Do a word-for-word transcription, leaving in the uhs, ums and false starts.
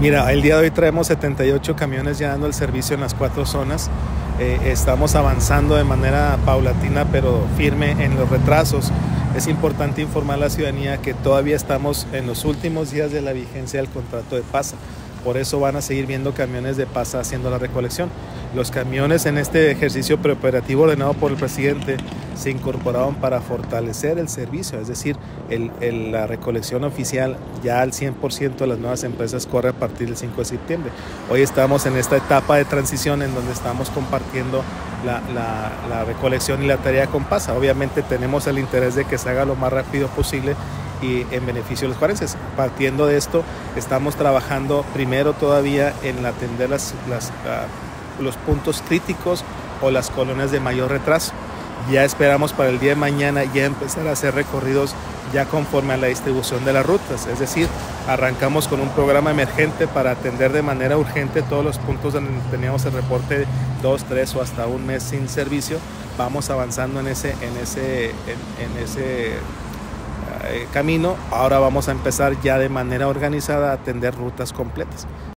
Mira, el día de hoy traemos setenta y ocho camiones ya dando el servicio en las cuatro zonas. Eh, estamos avanzando de manera paulatina pero firme en los retrasos. Es importante informar a la ciudadanía que todavía estamos en los últimos días de la vigencia del contrato de PASA. Por eso van a seguir viendo camiones de PASA haciendo la recolección. Los camiones en este ejercicio preoperativo ordenado por el presidente se incorporaron para fortalecer el servicio, es decir, el, el, la recolección oficial ya al cien por ciento de las nuevas empresas corre a partir del cinco de septiembre. Hoy estamos en esta etapa de transición en donde estamos compartiendo la, la, la recolección y la tarea con PASA. Obviamente tenemos el interés de que se haga lo más rápido posible y en beneficio de los juarenses. Partiendo de esto, estamos trabajando primero todavía en atender las, las, uh, los puntos críticos o las colonias de mayor retraso. Ya esperamos para el día de mañana ya empezar a hacer recorridos ya conforme a la distribución de las rutas, es decir, arrancamos con un programa emergente para atender de manera urgente todos los puntos donde teníamos el reporte dos, tres o hasta un mes sin servicio. Vamos avanzando en ese, en ese, en, en ese camino. Ahora vamos a empezar ya de manera organizada a atender rutas completas.